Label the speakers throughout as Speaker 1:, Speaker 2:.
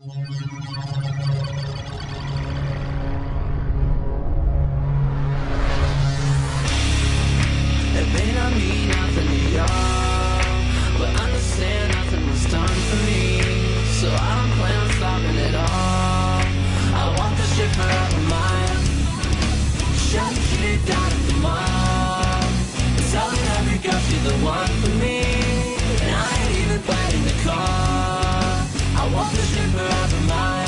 Speaker 1: It may not mean nothing to y'all, but understand nothing was done for me, so I don't plan on stopping at all. I want this shit forever mine. Shut the shit down at the mall, telling every girl she's the one for me, and I ain't even playing the car. I want this shit forever mine.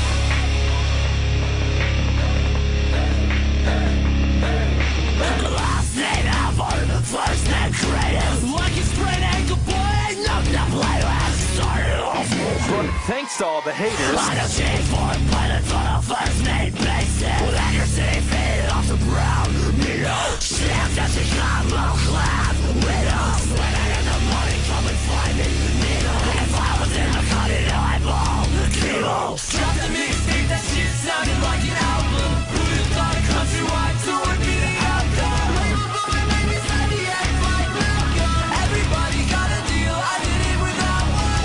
Speaker 1: Last name Alvord, first name Kratos. Like a sprained ankle, boy, ain't nothing to play with. Started off,
Speaker 2: But thanks to all the haters.
Speaker 1: I don't change for a pilot on a first name basis. With accuracy faded off the brown needle. Slam just a middle class widow. Sweating in the morning, come and find me needle. If I was in a cut it eyeball, kilo. Drop the mixtape, that shit sounded like an album. Who'd have thought a countrywide tour would be the outcome? Label boy made me say the act like Malcolm. Everybody got a deal, I did it without one.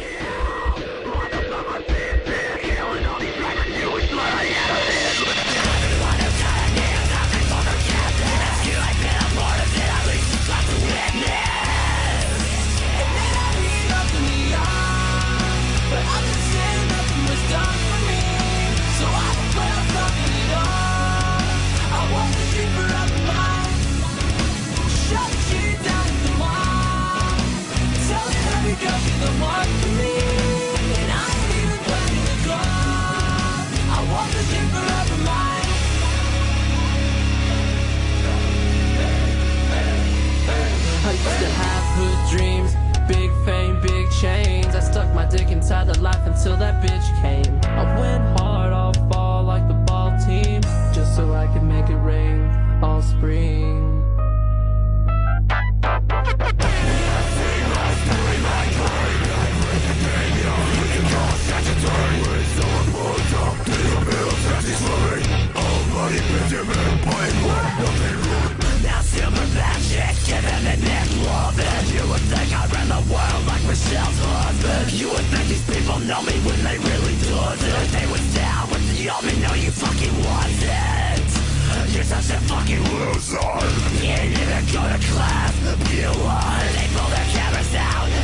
Speaker 1: I used to have hood dreams, big fame, big chains. I stuck my dick inside the life until that bitch came. I went hard, I'll fall like the ball team, just so I could make it rain all spring. Now silverback chicks giving me neck loving. You would think I ran the world like Michelle's husband. You would think these people know me when they really doesn't. They was down with the army, no you fucking wasn't. You're such a fucking loser. You didn't even go to class, you won. They pull their cameras out